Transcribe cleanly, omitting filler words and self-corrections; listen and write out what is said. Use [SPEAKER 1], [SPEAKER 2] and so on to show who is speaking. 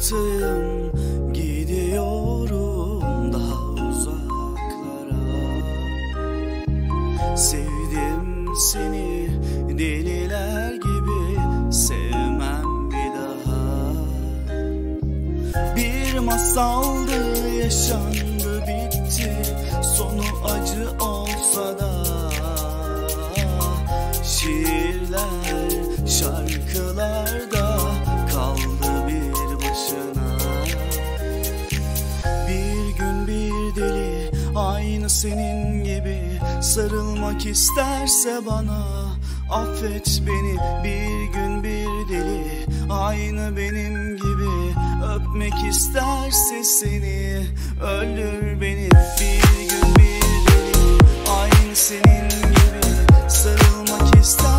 [SPEAKER 1] bıraktım, gidiyorum daha uzaklara. Sevdim seni deliler gibi, sevmem bir daha. Bir masaldı, yaşandı bitti, sonu acı olsa da. Şiirler, şarkılarda kaldı bir başına. Bir gün bir deli, aynı senin gibi, sarılmak isterse bana. Affet beni, bir gün bir deli, aynı benim gibi, öpmek isterse seni, öldür beni. Bir gün bir deli, aynı senin gibi, sarılmak ister.